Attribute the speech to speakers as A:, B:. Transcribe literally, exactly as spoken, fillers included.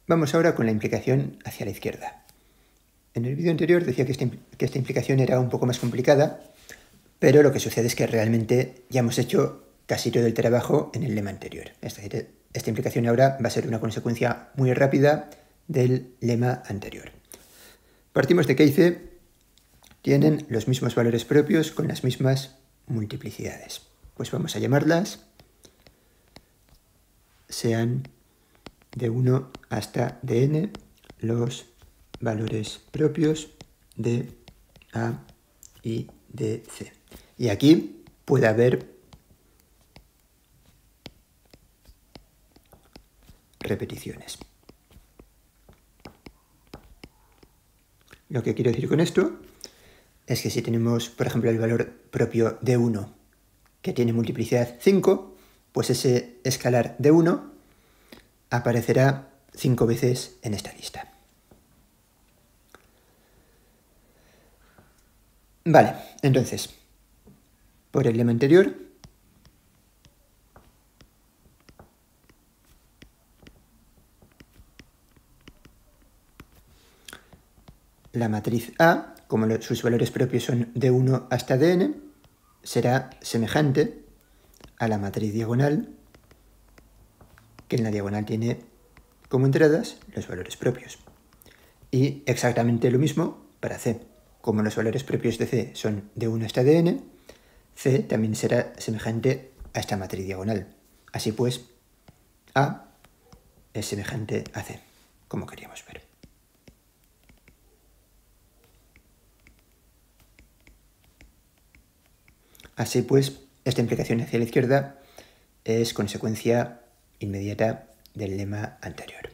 A: Vamos ahora con la implicación hacia la izquierda. En el vídeo anterior decía que esta, que esta implicación era un poco más complicada, pero lo que sucede es que realmente ya hemos hecho casi todo el trabajo en el lema anterior. Es decir, esta implicación ahora va a ser una consecuencia muy rápida del lema anterior. Partimos de que I C tienen los mismos valores propios con las mismas multiplicidades. Pues vamos a llamarlas sean de uno hasta dn los valores propios de A y de C. Y aquí puede haber repeticiones. Lo que quiero decir con esto es que si tenemos, por ejemplo, el valor propio de uno que tiene multiplicidad cinco, pues ese escalar de uno aparecerá cinco veces en esta lista. Vale, entonces, por el lema anterior, la matriz A, como lo, sus valores propios son de uno hasta dn, será semejante a la matriz diagonal, que en la diagonal tiene como entradas los valores propios. Y exactamente lo mismo para C. Como los valores propios de C son de uno hasta dn, C también será semejante a esta matriz diagonal. Así pues, A es semejante a C, como queríamos ver. Así pues, esta implicación hacia la izquierda es consecuencia inmediata del lema anterior.